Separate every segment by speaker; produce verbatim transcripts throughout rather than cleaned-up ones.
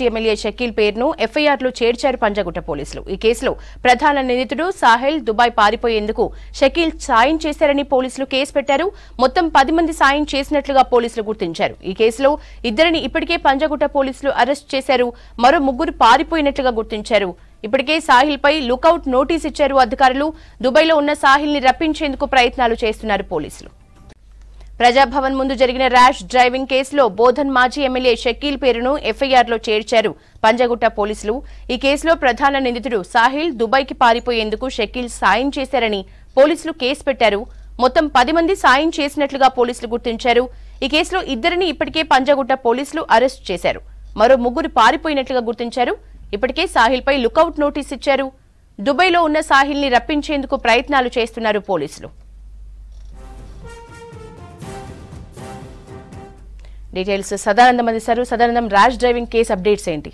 Speaker 1: మాజీ ఎమ్మెల్యే షకీల్ పేరును ఎఫ్ఐఆర్ లో చేర్చారు పంజాగుట్ట పోలీసులు. ఈ కేసులో ప్రధాన నిందితుడు సాహిల్ దుబాయ్ పారిపోయేందుకు షకీల్ సాయం చేశారని పోలీసులు కేసు పెట్టారు. మొత్తం పది మంది సాయం చేసినట్లుగా పోలీసులు గుర్తించారు. ఈ కేసులో ఇద్దరిని ఇప్పటికే పంజాగుట్ట పోలీసులు అరెస్ట్ చేశారు. మరో ముగ్గురు పారిపోయినట్లుగా గుర్తించారు. ఇప్పటికే సాహిల్ పై లుకౌట్ నోటీస్ ఇచ్చారు అధికారులు. దుబాయ్లో ఉన్న సాహిల్ ని రప్పించేందుకు ప్రయత్నాలు చేస్తున్నారు పోలీసులు. ప్రజాభవన్ ముందు జరిగిన ర్యాష్ డ్రైవింగ్ కేసులో బోధన్ మాజీ ఎమ్మెల్యే షకీల్ పేరును ఎఫ్ఐఆర్ లో చేర్చారు పంజాగుట్ట పోలీసులు. ఈ కేసులో ప్రధాన నిందితుడు సాహిల్ దుబాయ్కి పారిపోయేందుకు షకీల్ సాయం చేశారని పోలీసులు కేసు పెట్టారు. మొత్తం పది మంది సాయం చేసినట్లుగా పోలీసులు గుర్తించారు. ఈ కేసులో ఇద్దరిని ఇప్పటికే పంజాగుట్ట పోలీసులు అరెస్ట్ చేశారు. మరో ముగ్గురు పారిపోయినట్లుగా గుర్తించారు. ఇప్పటికే సాహిల్ పై లుకౌట్ నోటీస్ ఇచ్చారు. దుబాయ్లో ఉన్న సాహిల్ ని రప్పించేందుకు ప్రయత్నాలు చేస్తున్నారు పోలీసులు. డీటెయిల్స్ సదానందం అందిస్తారు. Sadanandam, rash driving case updates ఏంటి?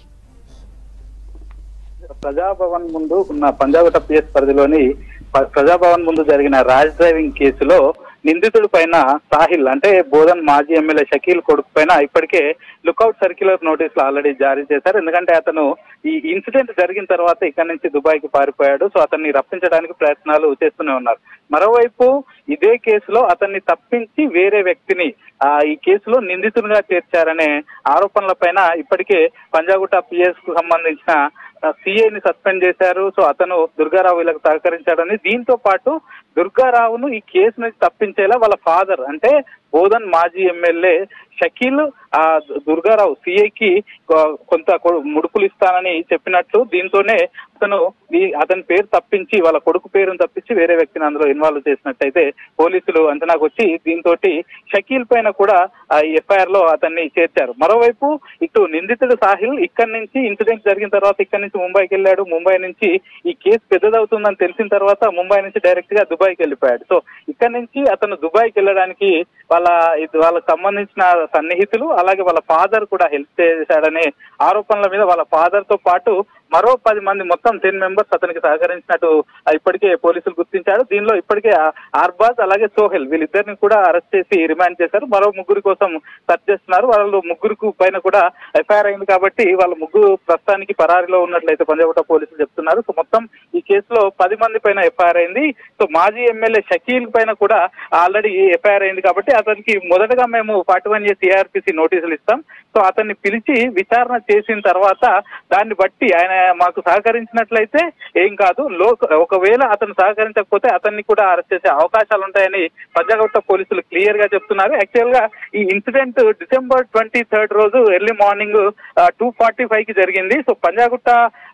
Speaker 2: ప్రజాభవన్ ముందు ఉన్న పంజాగుట్ట పిఎస్ పరిధిలోని ప్రజాభవన్ ముందు జరిగిన ర్యాష్ డ్రైవింగ్ కేసులో నిందితుడి పైన సాహిల్ అంటే బోధన్ మాజీ ఎమ్మెల్యే షకీల్ కొడుకు పైన ఇప్పటికే లుకౌట్ సర్క్యులర్ నోటీసులు ఆల్రెడీ జారీ చేశారు. ఎందుకంటే అతను ఈ ఇన్సిడెంట్ జరిగిన తర్వాత ఇక్కడ నుంచి దుబాయ్ కి పారిపోయాడు. సో అతన్ని రప్పించడానికి ప్రయత్నాలు చేస్తూనే ఉన్నారు. మరోవైపు ఇదే కేసులో అతన్ని తప్పించి వేరే వ్యక్తిని ఆ ఈ కేసులో నిందితునిగా చేర్చారనే ఆరోపణల పైన ఇప్పటికే పంజాగుట్ట పిఎస్ కు సంబంధించిన సిఐని సస్పెండ్ చేశారు. సో అతను దుర్గారావు వీళ్ళకి సహకరించాడని, దీంతో పాటు దుర్గారావును ఈ కేసు నుంచి తప్పించేలా వాళ్ళ ఫాదర్ అంటే బోధన్ మాజీ ఎమ్మెల్యే షకీల్ ఆ దుర్గారావు సిఐకి కొంత ముడుపులు ఇస్తానని చెప్పినట్లు, దీంతోనే అతను ఈ అతని పేరు తప్పించి వాళ్ళ కొడుకు పేరును తప్పించి వేరే వ్యక్తిని అందులో ఇన్వాల్వ్ చేసినట్టయితే పోలీసులు అంచనాకు వచ్చి దీంతో షకీల్ పైన కూడా ఈ ఎఫ్ఐఆర్ లో అతన్ని చేర్చారు. మరోవైపు ఇటు నిందితుడు సాహిల్ ఇక్కడి నుంచి ఇన్సిడెంట్ జరిగిన తర్వాత ఇక్కడి నుంచి ముంబైకి వెళ్ళాడు. ముంబై నుంచి ఈ కేసు పెద్దదవుతుందని తెలిసిన తర్వాత ముంబై నుంచి డైరెక్ట్ గా దుబాయ్కి వెళ్ళిపోయాడు. సో ఇక్కడ నుంచి అతను దుబాయ్కి వెళ్ళడానికి వాళ్ళ వాళ్ళకి సంబంధించిన సన్నిహితులు అలాగే వాళ్ళ ఫాదర్ కూడా హెల్ప్ చేశాడనే ఆరోపణల మీద వాళ్ళ ఫాదర్ తో పాటు మరో పది మంది మొత్తం టెన్ మెంబర్స్ అతనికి సహకరించినట్టు ఇప్పటికే పోలీసులు గుర్తించారు. దీనిలో ఇప్పటికే ఆర్బాజ్ అలాగే సోహెల్ వీళ్ళిద్దరిని కూడా అరెస్ట్ చేసి రిమాండ్ చేశారు. మరో ముగ్గురు కోసం సర్చ్ చేస్తున్నారు. వాళ్ళు ముగ్గురు పైన కూడా ఎఫ్ఐఆర్ అయింది కాబట్టి వాళ్ళ ముగ్గురు ప్రస్తుతానికి పరారీలో ఉన్నట్లయితే పంజాగుట్ట పోలీసులు చెప్తున్నారు. సో మొత్తం ఈ కేసులో పది మంది పైన ఎఫ్ఐఆర్ అయింది. సో మాజీ ఎమ్మెల్యే షకీల్ పైన కూడా ఆల్రెడీ ఎఫ్ఐఆర్ అయింది కాబట్టి అతనికి మొదటగా మేము ఫార్టీ వన్ ఏ సిఆర్పిసి నోటీసులు ఇస్తాం. సో అతన్ని పిలిచి విచారణ చేసిన తర్వాత దాన్ని బట్టి ఆయన మాకు సహకరించినట్లయితే ఏం కాదు, లో ఒకవేళ అతను సహకరించకపోతే అతన్ని కూడా అరెస్ట్ చేసే అవకాశాలు ఉంటాయని పంజాగుట్ట పోలీసులు క్లియర్ గా చెప్తున్నారు. యాక్చువల్ గా ఈ ఇన్సిడెంట్ డిసెంబర్ ట్వంటీ థర్డ్ రోజు early morning two forty five కి జరిగింది. సో పంజాగుట్ట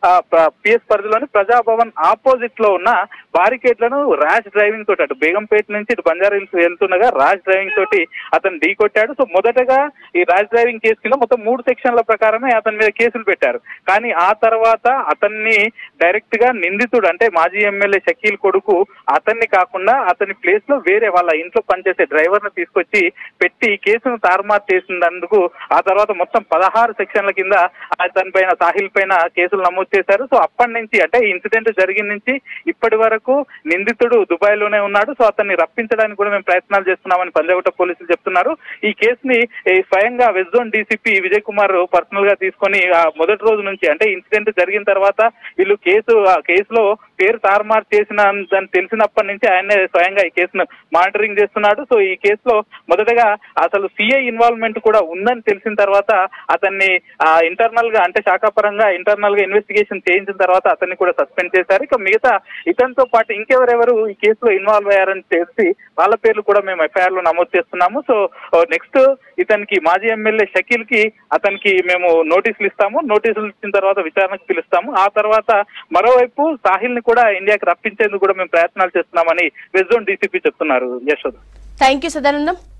Speaker 2: పిఎస్ పరిధిలోని ప్రజాభవన్ ఆపోజిట్ లో ఉన్న బారికేడ్లను ర్యాష్ డ్రైవింగ్ తోటి అటు బేగంపేట నుంచి ఇటు బంజారా హిల్స్ వెళ్తుండగా ర్యాష్ డ్రైవింగ్ తోటి అతను ఢీ కొట్టాడు. సో మొదటగా ఈ ర్యాష్ డ్రైవింగ్ కేసు కింద మొత్తం మూడు సెక్షన్ల ప్రకారమే అతని మీద కేసులు పెట్టారు. కానీ ఆ తర్వాత అతన్ని డైరెక్ట్ గా నిందితుడు అంటే మాజీ ఎమ్మెల్యే షకీల్ కొడుకు అతన్ని కాకుండా అతని ప్లేస్ లో వేరే వాళ్ళ ఇంట్లో పనిచేసే డ్రైవర్ ను తీసుకొచ్చి పెట్టి కేసును తారుమారు చేసినందుకు ఆ తర్వాత మొత్తం పదహారు సెక్షన్ల కింద అతని పైన సాహిల్ పైన కేసులు నమోదు చేశారు. సో అప్పటి నుంచి అంటే ఇన్సిడెంట్ జరిగిన నుంచి ఇప్పటి వరకు నిందితుడు దుబాయ్ లోనే ఉన్నాడు. సో అతన్ని రప్పించడానికి కూడా మేము ప్రయత్నాలు చేస్తున్నామని పంజాగుట్ట పోలీసులు చెప్తున్నారు. ఈ కేసుని స్వయంగా west zone DCP Vijay Kumar personal గా తీసుకొని మొదటి రోజు నుంచి అంటే ఇన్సిడెంట్ జరిగిన తర్వాత వీళ్ళు కేసు ఆ కేసులో పేరు తారుమారు చేసిన దాన్ని తెలిసినప్పటి నుంచి ఆయనే స్వయంగా ఈ కేసును మానిటరింగ్ చేస్తున్నాడు. సో ఈ కేసులో మొదటగా అసలు సిఐ ఇన్వాల్వ్మెంట్ కూడా ఉందని తెలిసిన తర్వాత అతన్ని ఇంటర్నల్ గా అంటే శాఖాపరంగా ఇంటర్నల్ గా ఇన్వెస్టిగేషన్ చేయించిన తర్వాత అతన్ని కూడా సస్పెండ్ చేశారు. ఇక మిగతా ఇతనితో పాటు ఇంకెవరెవరు ఈ కేసులో ఇన్వాల్వ్ అయ్యారని తెలిసి వాళ్ళ పేర్లు కూడా మేము ఎఫ్ఐఆర్ లో నమోదు చేస్తున్నాము. సో నెక్స్ట్ ఇతనికి మాజీ ఎమ్మెల్యే షకీల్ కి అతనికి మేము నోటీసులు ఇస్తాము. నోటీసులు ఇచ్చిన తర్వాత విచారణకు పిలుస్తాము. ఆ తర్వాత మరోవైపు సాహిల్ ని కూడా ఇండియాకి రప్పించేందుకు కూడా మేము ప్రయత్నాలు చేస్తున్నామని వెస్ట్ జోన్ డీసీపీ చెప్తున్నారు. యశోద.
Speaker 1: Thank you Sadanandam.